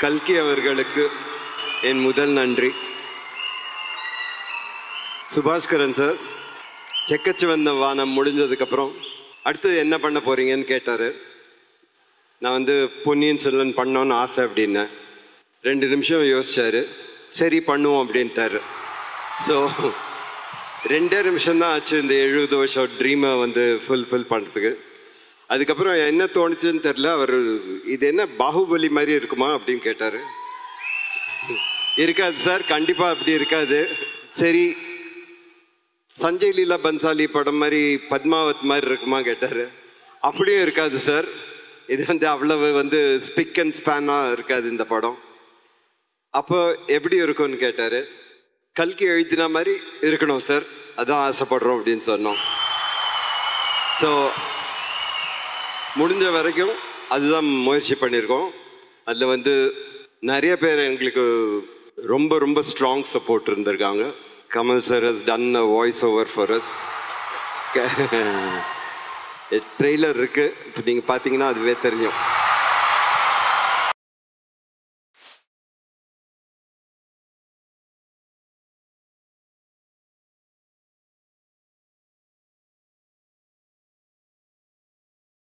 கல்கி அவர்களுக்கு என் முதல் நன்றி. சுபாஸ்கரன் சார் செக்கச்சு வந்த வானம் முடிஞ்சதுக்கப்புறம் அடுத்தது என்ன பண்ண போகிறீங்கன்னு கேட்டார். நான் வந்து பொன்னியின் செல்வன் பண்ணோன்னு ஆசை அப்படின்னேன். 2 நிமிஷம் யோசிச்சார். சரி பண்ணுவோம் அப்படின்ட்டார். ஸோ 2 நிமிஷம்தான் ஆச்சு இந்த 70 வருஷம் ட்ரீமை வந்து ஃபுல்ஃபில் பண்ணுறதுக்கு. அதுக்கப்புறம் என்ன தோணுச்சுன்னு தெரில. அவர் இது என்ன பாகுபலி மாதிரி இருக்குமா அப்படின்னு கேட்டார். இருக்காது சார், கண்டிப்பாக அப்படி இருக்காது. சரி சஞ்சய் லீலா பன்சாலி படம் மாதிரி பத்மாவத் மாதிரி இருக்குமா கேட்டார். அப்படியும் இருக்காது சார், இது வந்து அவ்வளவு வந்து ஸ்பிக் அண்ட் ஸ்பேனாக இருக்காது இந்த படம். அப்போ எப்படி இருக்கும்னு கேட்டார். கல்கி எழுதின மாதிரி இருக்கணும் சார், அதான் ஆசைப்படுறோம் அப்படின்னு சொன்னோம். ஸோ முடிஞ்ச வரைக்கும் அதுதான் முயற்சி பண்ணியிருக்கோம். அதில் வந்து நிறைய பேர் எங்களுக்கு ரொம்ப ரொம்ப ஸ்ட்ராங் சப்போர்ட் இருந்திருக்காங்க. Kamal sir has done a voice over for us. Trailer இருக்குது, இப்போ நீங்கள் பார்த்தீங்கன்னா அதுவே தெரியும்.